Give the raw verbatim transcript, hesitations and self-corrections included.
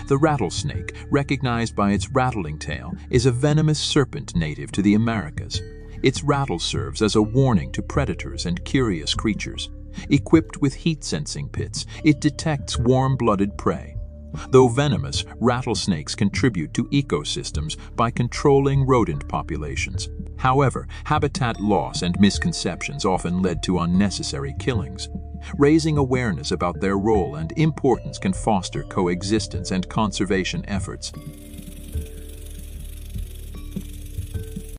The rattlesnake, recognized by its rattling tail, is a venomous serpent native to the Americas. Its rattle serves as a warning to predators and curious creatures. Equipped with heat-sensing pits, it detects warm-blooded prey. Though venomous, rattlesnakes contribute to ecosystems by controlling rodent populations. However, habitat loss and misconceptions often led to unnecessary killings. Raising awareness about their role and importance can foster coexistence and conservation efforts.